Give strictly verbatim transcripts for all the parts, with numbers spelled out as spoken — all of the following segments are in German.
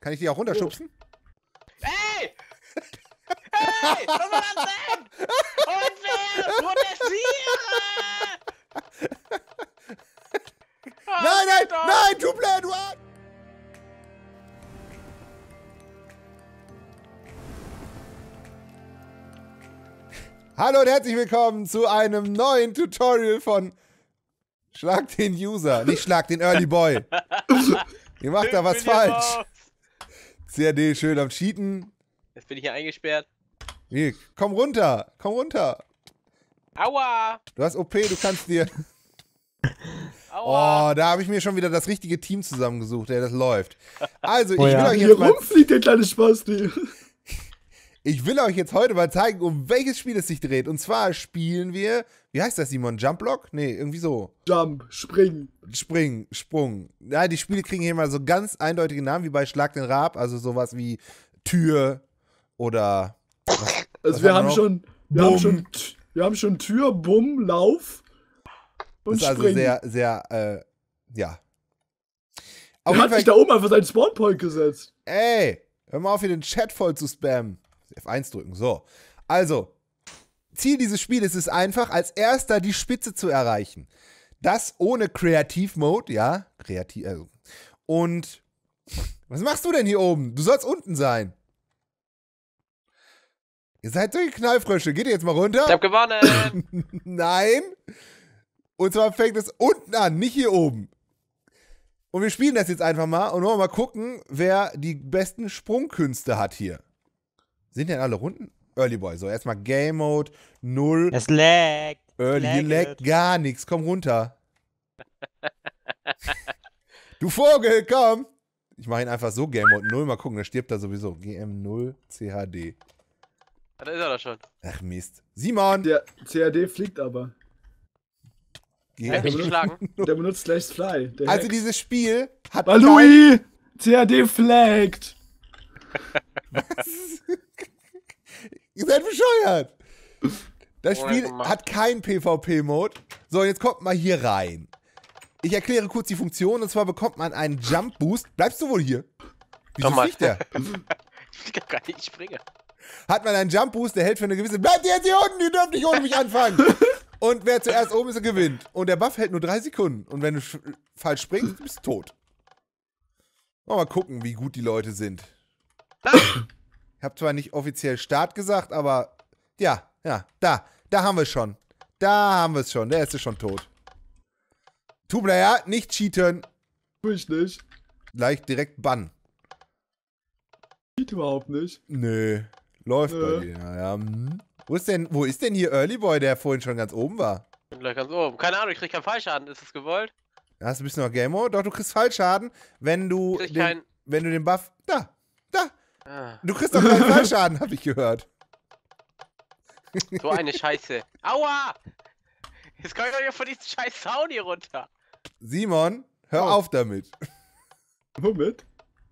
Kann ich die auch runterschubsen? Ey! Ey! Was war das denn? Und wer? Protestiere! Oh, Nein, nein, doch. nein, du blöd, du Arsch! Hallo und herzlich willkommen zu einem neuen Tutorial von Schlag den User, nicht Schlag den Early Boy. Ihr macht da was falsch. C A D schön am Cheaten. Jetzt bin ich hier eingesperrt. Nee, komm runter, komm runter. Aua! Du hast O P, du kannst dir... Aua! Oh, da habe ich mir schon wieder das richtige Team zusammengesucht, der das läuft. Also, ich Oh will ja. euch Hier jetzt mal... rumfliegt der kleine Spasti. Ich will euch jetzt heute mal zeigen, um welches Spiel es sich dreht. Und zwar spielen wir, wie heißt das, Simon? Jumpblock? Nee, irgendwie so. Jump, spring. Spring, Sprung. Ja, die Spiele kriegen hier mal so ganz eindeutige Namen, wie bei Schlag den Raab. Also sowas wie Tür oder... Was, Also was wir haben haben noch? schon, wir Bumm. haben schon, wir haben schon Tür, Bumm, Lauf und Das ist also Springen. sehr, sehr, äh, ja. Er Auf hat jeden Fall, sich da oben einfach seinen Spawnpoint gesetzt. ey, hör mal auf, hier den Chat voll zu spammen. F eins drücken, so. Also, Ziel dieses Spiels ist es einfach, als erster die Spitze zu erreichen. Das ohne Kreativ-Mode, ja, kreativ, also. Und, was machst du denn hier oben? Du sollst unten sein. Ihr seid solche Knallfrösche, geht ihr jetzt mal runter? Ich hab gewonnen! Nein. Und zwar fängt es unten an, nicht hier oben. Und wir spielen das jetzt einfach mal und wollen mal gucken, wer die besten Sprungkünste hat hier. Sind denn alle Runden? Early Boy. So, erstmal Game Mode, null. Es laggt. Early, hier leckt gar nichts. Komm runter. Du Vogel, komm. Ich mache ihn einfach so, Game Mode null. Mal gucken, da stirbt er sowieso. G M null C H D. Da ist er doch schon. Ach Mist. Simon. Der C A D fliegt aber. G Er hat mich M geschlagen. Der benutzt Slash Fly. Der Also hackt. dieses Spiel hat... Balui! C A D flaggt! Ihr seid bescheuert. Das Oh, Spiel Mann. hat keinen PvP-Mode. So, jetzt kommt mal hier rein. Ich erkläre kurz die Funktion. Und zwar bekommt man einen Jump-Boost. Bleibst du wohl hier? Wieso Doch mal. fliegt der? Ich kann gar nicht, ich springe. Hat man einen Jump-Boost, der hält für eine gewisse... Bleibt ihr jetzt hier unten, ihr dürft nicht ohne mich anfangen. Und wer zuerst oben ist, der gewinnt. Und der Buff hält nur drei Sekunden. Und wenn du sch- falsch springst, bist du tot. Mal gucken, wie gut die Leute sind. Ich habe zwar nicht offiziell Start gesagt, aber ja, ja, da, da haben wir es schon. Da haben wir es schon. Der erste ist schon tot. Two-Player, nicht cheaten. Tu ich nicht. Gleich direkt bannen. Sieht überhaupt nicht. Nö, läuft Nö. bei dir. Ja, ja. hm. Wo ist denn, wo ist denn hier Early Boy, der vorhin schon ganz oben war? Bin gleich ganz oben. Keine Ahnung, ich krieg keinen Fallschaden. Ist das gewollt? Hast du ein bisschen noch Game Mode? Doch, du kriegst Fallschaden, wenn du, Krieg ich den, keinen. wenn du den Buff... Da, da. Ah, Du kriegst doch keinen Fallschaden, hab ich gehört. so eine Scheiße. Aua! Jetzt komm ich doch hier von diesem scheiß Zaun hier runter. Simon, hör Oh. auf damit. Womit?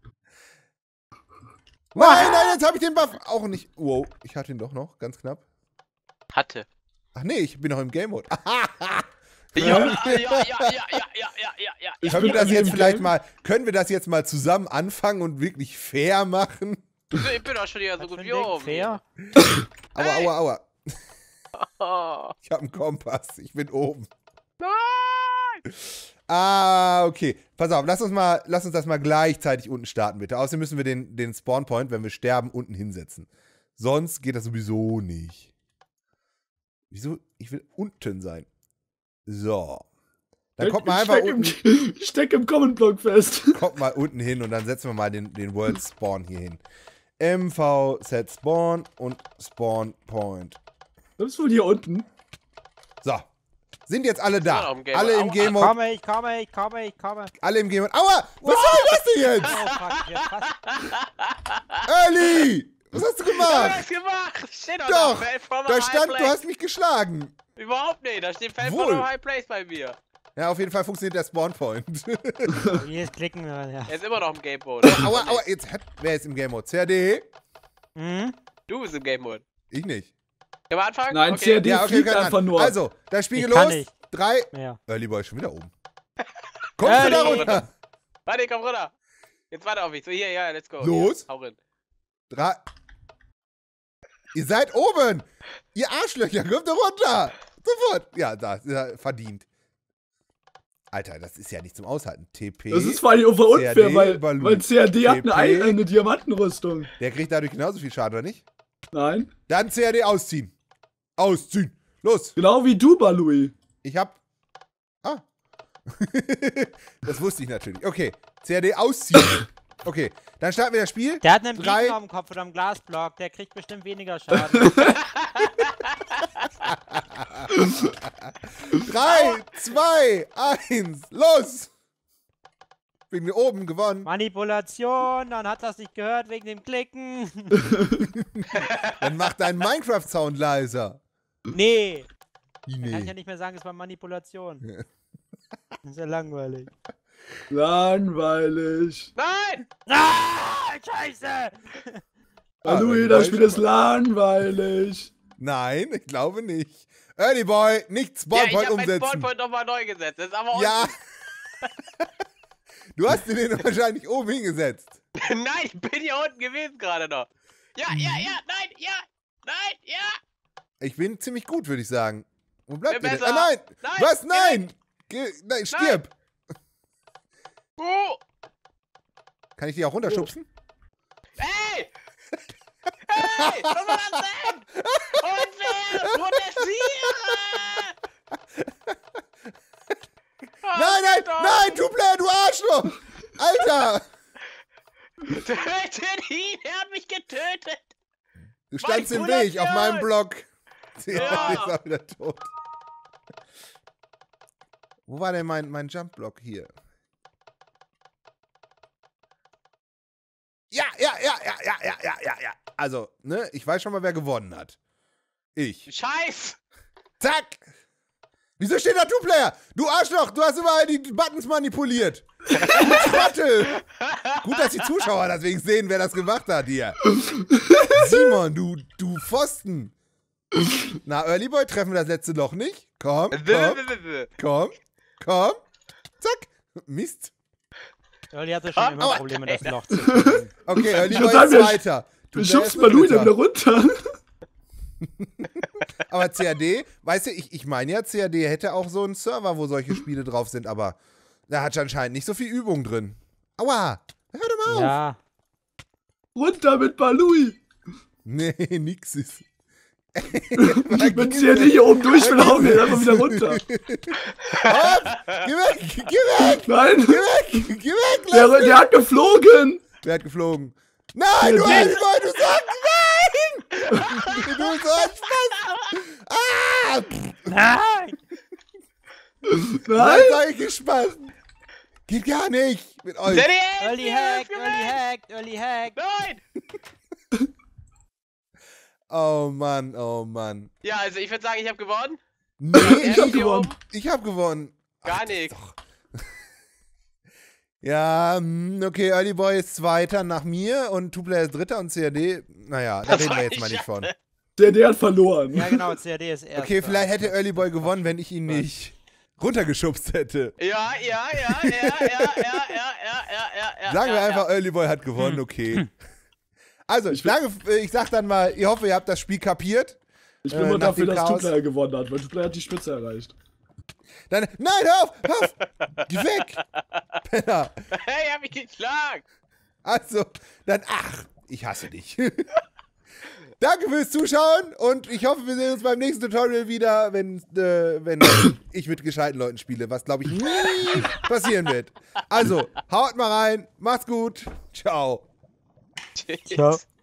Nein, nein, jetzt habe ich den Buff auch nicht. Wow, ich hatte ihn doch noch, ganz knapp. Hatte. Ach nee, ich bin noch im Game Mode. Ja, ja, ja, ja, ja, ja, ja, ja, ja, ja. Ich Können wir bin das im jetzt Game. vielleicht mal, können wir das jetzt mal zusammen anfangen und wirklich fair machen? Ich bin doch schon hier so Was gut für ein wie Ding? oben. Fair? Aua, Hey. aua, aua. Oh. Ich habe einen Kompass, ich bin oben. Nein! Ah, okay. Pass auf, lass uns mal, lass uns das mal gleichzeitig unten starten, bitte. Außerdem müssen wir den, den Spawnpoint, wenn wir sterben, unten hinsetzen. Sonst geht das sowieso nicht. Wieso? Ich will unten sein. So. Dann kommt mal ich einfach steck unten, Im, ich steck im Common Block fest. kommt mal unten hin und dann setzen wir mal den, den World Spawn hier hin. M V Set Spawn und Spawn Point. Das ist wohl hier unten. So. Sind jetzt alle Immer da? noch im Game Alle Mode. im Aua. Game Mode. Komme, ich komme, ich komme, ich komme. Alle im Game Mode. Aua! Was soll das denn jetzt? Oh, fuck, ich hab fast. Early! Was hast du Ich hab gemacht? nichts gemacht! Steht doch, Doch, da, Feld from a Da high stand, du place. hast mich geschlagen. Überhaupt nicht, da steht Feld Wohl. from a high place bei mir. Ja, auf jeden Fall funktioniert der Spawnpoint. Jetzt klicken wir, ja. Er ist immer noch im Game Mode. Aua, aua, jetzt hat, wer ist im Game Mode? C A D? Hm? Du bist im Game Mode. Ich nicht. Können wir anfangen? Nein, okay. C A D Ja, okay, fliegt kann einfach an. nur. Also, das Spiel Ich geht kann los. nicht. Drei. Ja. Early Boy ist schon wieder oben. Kommst du da Early. runter? Warte, komm runter. Jetzt warte auf mich. So, hier, ja, let's go. Los. Hier, hau rein. Drei. Ihr seid oben! Ihr Arschlöcher, kommt da runter! Sofort! Ja, da, ja, verdient. Alter, das ist ja nicht zum Aushalten. T P. Das ist vor allem einfach unfair, C A D weil, Balu. weil C A D hat T P. eine, eine Diamantenrüstung. Der kriegt dadurch genauso viel Schaden, oder nicht? Nein. Dann C A D ausziehen. Ausziehen. Los. Genau wie du, Balui. Ich hab. Ah. Das wusste ich natürlich. Okay. C A D ausziehen. Okay. Dann starten wir das Spiel. Der hat einen Drei. Biegen am Kopf oder einen Glasblock, der kriegt bestimmt weniger Schaden. Drei, zwei, eins, los! Bin hier oben gewonnen. Manipulation, dann hat das nicht gehört wegen dem Klicken. Dann mach deinen Minecraft-Sound leiser. Nee, Wie kann ich ja nee. nicht mehr sagen, es war Manipulation. Das ist ja langweilig. Langweilig. Nein! Ah, Scheiße! Balui, Ah, das dann Spiel weiß ist langweilig. Nein, ich glaube nicht. Early Boy, nicht Ja, ich Spawnpoint hab meinen umsetzen. Spawnpoint nochmal neu gesetzt. Das ist aber Ja. Du hast dir den wahrscheinlich oben hingesetzt. unten. Nein, ich bin hier unten gewesen gerade noch. Ja, ja, ja, nein, ja, nein, ja. Ich bin ziemlich gut, würde ich sagen. Wo bleibt Wer ihr denn? besser? Ah, nein! Nein, Was? geh Nein! Geh, nein, stirb! Oh, Kann ich die auch runterschubsen? ey! Hey, was war das denn? Unfair! Protestiere! Oh, Nein, nein, doch. nein, Tupler, du Arschloch! Alter! Tötet ihn! Er hat mich getötet! Du standst im Weg auf meinem Block. Ja. Ist auch wieder tot. Wo war denn mein, mein Jump-Block hier? Ja, ja, ja, ja, ja, ja, ja, ja, ja. Also, ne, ich weiß schon mal, wer gewonnen hat. Ich. Scheiß! Zack! Wieso steht da Two-Player? Du Arschloch, du hast überall die Buttons manipuliert. Du Trottel! Gut, dass die Zuschauer deswegen sehen, wer das gemacht hat hier. Simon, du, du Pfosten. Na, Early Boy, treffen wir das letzte Loch nicht? Komm, komm, komm, komm. Zack. Mist. Early hatte schon Ah, immer aua. Probleme, das Loch zu finden. Okay, Early Ich Boy würd ist sagen, wir- weiter. Du schubst Balui dann wieder runter. Aber C A D, weißt du, ich, ich meine ja, C A D hätte auch so einen Server, wo solche Spiele drauf sind, aber da hat anscheinend nicht so viel Übung drin. Aua, hör doch mal auf. Ja, Runter mit Balui. Nee, nix ist. Wenn sie ja nicht hier oben durch will, hauen wir einfach wieder runter. Hopp, geh weg, geh weg, Nein, geh weg, geh weg, der, lass mich. der hat geflogen. Wer hat geflogen? Nein, du Der- Early Boy, du sagst nein! Du sollst was? Ah! nein! Nein. Nein, solche Spasten. Geht gar nicht mit euch. Daddy, Early hilf hacked, mir! early hacked, early hacked. Nein! Oh Mann, oh Mann. Ja, also ich würde sagen, ich habe gewonnen. Nee, Ich hab hier gewonnen. oben. ich hab gewonnen. Gar nichts. Ja, hm, okay, Early Boy ist Zweiter nach mir und Two-Player ist Dritter und C A D, naja, da Das reden wir war jetzt ich mal nicht ja. von. Der, der hat verloren. Ja genau, C A D ist erst. Okay, vielleicht hätte Early Boy gewonnen, wenn ich ihn nicht runtergeschubst hätte. Ja, ja, ja, ja, ja, ja, ja, ja, ja, ja, ja. Sagen wir ja, einfach, Ja. Early Boy hat gewonnen, okay. Also, ich, sage, ich sag dann mal, ich hoffe, ihr habt das Spiel kapiert. Ich bin Äh, nur nach dafür, dem dass Chaos. Two-Player gewonnen hat, weil Two-Player hat die Spitze erreicht. Dann, nein, hör auf, hör auf, geh weg, Penner. Hey, hab ich geschlagen! Also, dann, ach, ich hasse dich. Danke fürs Zuschauen und ich hoffe, wir sehen uns beim nächsten Tutorial wieder, wenn, äh, wenn ich mit gescheiten Leuten spiele, was, glaube ich, nie passieren wird. Also, haut mal rein, macht's gut, ciao. Tschüss. Ciao.